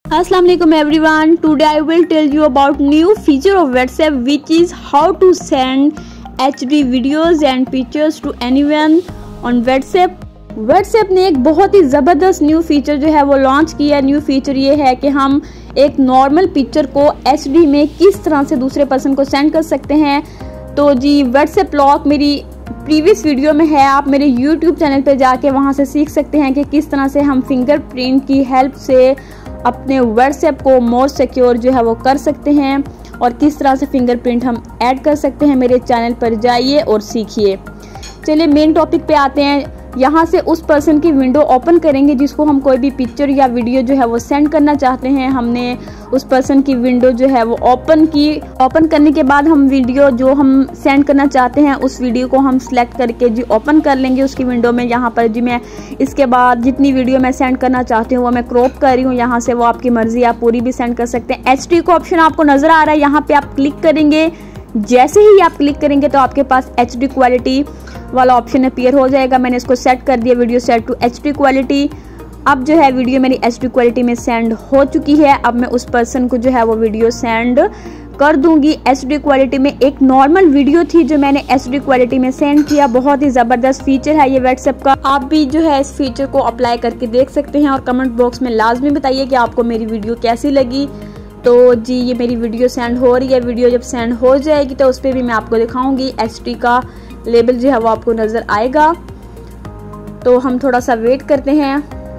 Assalamu alaikum everyone. Today I will tell you about new feature of WhatsApp, which is how to send HD videos and pictures to anyone on WhatsApp. WhatsApp ने एक बहुत ही ज़बरदस्त new feature जो है वो launch किया। New feature ये है कि हम एक नॉर्मल पिक्चर को HD में किस तरह से दूसरे पर्सन को सेंड कर सकते हैं। तो जी WhatsApp लॉक मेरी प्रीवियस वीडियो में है, आप मेरे YouTube चैनल पे जाके वहाँ से सीख सकते हैं कि किस तरह से हम फिंगरप्रिंट की हेल्प से अपने WhatsApp को मोर सिक्योर जो है वो कर सकते हैं और किस तरह से फिंगरप्रिंट हम ऐड कर सकते हैं। मेरे चैनल पर जाइए और सीखिए। चलिए मेन टॉपिक पे आते हैं। यहाँ से उस पर्सन की विंडो ओपन करेंगे जिसको हम कोई भी पिक्चर या वीडियो जो है वो सेंड करना चाहते हैं। हमने उस पर्सन की विंडो जो है वो ओपन की। ओपन करने के बाद हम वीडियो जो हम सेंड करना चाहते हैं उस वीडियो को हम सिलेक्ट करके जी ओपन कर लेंगे उसकी विंडो में। यहाँ पर जी मैं इसके बाद जितनी वीडियो मैं सेंड करना चाहती हूँ वो मैं क्रॉप कर रही हूँ। यहाँ से वो आपकी मर्जी, आप पूरी भी सेंड कर सकते हैं। HD का ऑप्शन आपको नजर आ रहा है, यहाँ पे आप क्लिक करेंगे। जैसे ही आप क्लिक करेंगे तो आपके पास HD क्वालिटी वाला ऑप्शन अपीयर हो जाएगा। मैंने इसको सेट कर दिया, video set to HD quality. अब जो है वीडियो मेरी HD क्वालिटी में सेंड हो चुकी है। अब मैं उस पर्सन को जो है वो वीडियो सेंड कर दूंगी HD क्वालिटी में। एक नॉर्मल वीडियो थी जो मैंने HD क्वालिटी में सेंड किया। बहुत ही ज़बरदस्त फीचर है ये WhatsApp का। आप भी जो है इस फीचर को अप्लाई करके देख सकते हैं और कमेंट बॉक्स में लाजमी बताइए कि आपको मेरी वीडियो कैसी लगी। तो जी ये मेरी वीडियो सेंड हो रही है। वीडियो जब सेंड हो जाएगी तो उस पर भी मैं आपको दिखाऊंगी। HD का लेबल जो है वो आपको नज़र आएगा। तो हम थोड़ा सा वेट करते हैं।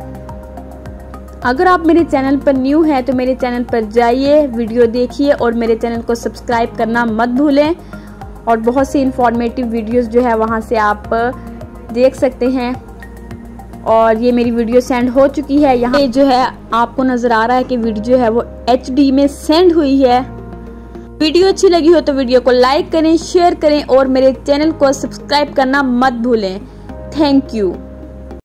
अगर आप मेरे चैनल पर न्यू हैं तो मेरे चैनल पर जाइए, वीडियो देखिए और मेरे चैनल को सब्सक्राइब करना मत भूलें। और बहुत सी इंफॉर्मेटिव वीडियोस जो है वहाँ से आप देख सकते हैं। और ये मेरी वीडियो सेंड हो चुकी है। यहाँ जो है आपको नज़र आ रहा है कि वीडियो जो है वो HD में सेंड हुई है। वीडियो अच्छी लगी हो तो वीडियो को लाइक करें, शेयर करें और मेरे चैनल को सब्सक्राइब करना मत भूलें। Thank you.